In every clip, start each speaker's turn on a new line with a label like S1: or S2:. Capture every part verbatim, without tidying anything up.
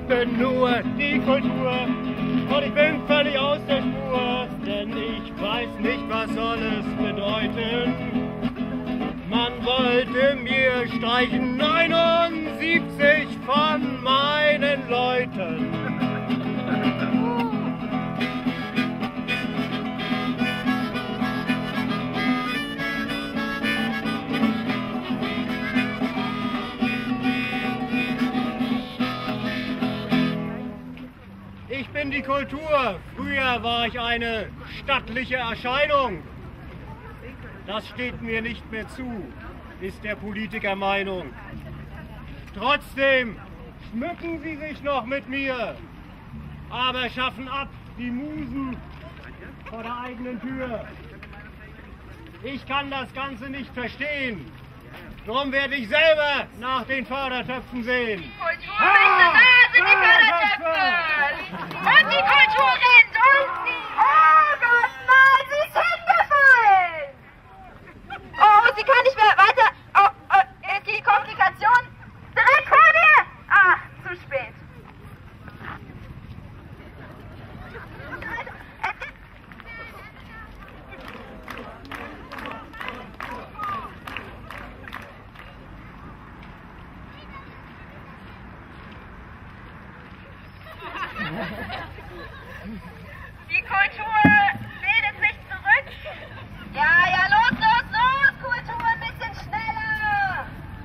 S1: bin nur die Kultur und ich bin völlig aus der Spur, denn ich weiß nicht, was soll es bedeuten. Man wollte mir streichen neunundsiebzig von meinen Leuten. Ich bin die Kultur. Früher war ich eine stattliche Erscheinung. Das steht mir nicht mehr zu, ist der Politiker Meinung. Trotzdem schmücken sie sich noch mit mir, aber schaffen ab die Musen vor der eigenen Tür. Ich kann das Ganze nicht verstehen. Darum werde ich selber nach den Fördertöpfen sehen.
S2: Die Kultur ah, da sind die Fördertöpfe! Und die Kultur rennt und die... Oh Gott, nein, sie ist hingefallen! Oh, sie kann nicht mehr weiter... Oh, oh, es gibt Komplikationen. Direkt vor mir! Ach, zu spät. Die Kultur bildet sich zurück. Ja, ja, los, los, los, Kultur, ein bisschen schneller.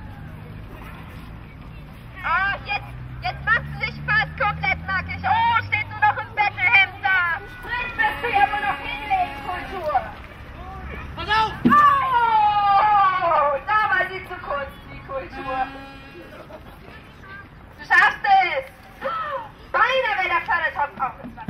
S2: Oh, jetzt, jetzt macht sie sich fast komplett nackig. Oh, steht nur noch im Bettelhemd da. Sprich, wirst du ja wohl noch hinlegen, Kultur.
S1: Pass auf!
S2: Oh, da war sie zu kurz, die Kultur. Du schaffst es. Beinahe wäre der Fördertopf aufgefallen.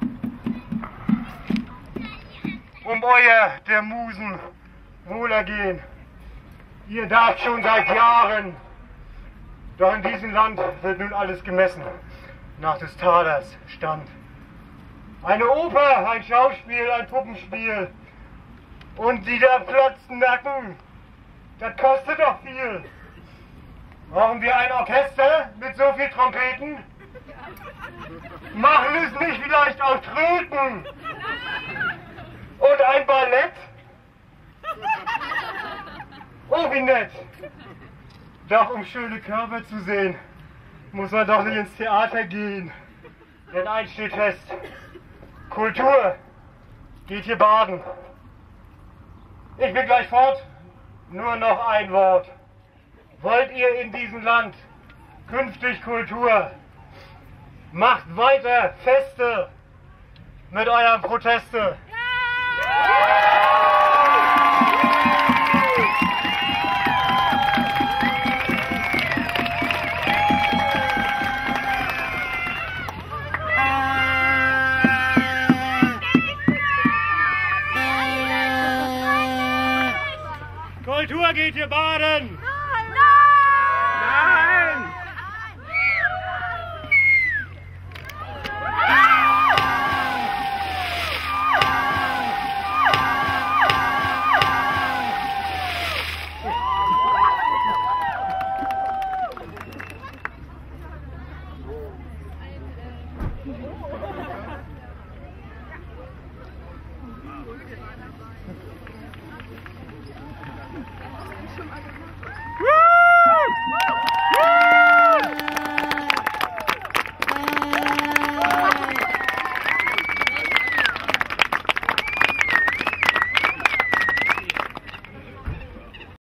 S1: Um euer der Musen Wohlergehen. Ihr darf schon seit Jahren. Doch in diesem Land wird nun alles gemessen nach des Talers Stand. Eine Oper, ein Schauspiel, ein Puppenspiel. Und die da platzten Nacken, das kostet doch viel. Brauchen wir ein Orchester mit so viel Trompeten? Machen es nicht vielleicht auch Tröten? Und ein Ballett? Oh, wie nett. Doch um schöne Körper zu sehen, muss man doch nicht ins Theater gehen. Denn eins steht fest, Kultur geht hier baden. Ich bin gleich fort, nur noch ein Wort. Wollt ihr in diesem Land künftig Kultur? Macht weiter Feste mit euren Proteste. Kultur geht hier baden!
S2: Nein! Nein!
S1: Nein!
S2: Woo!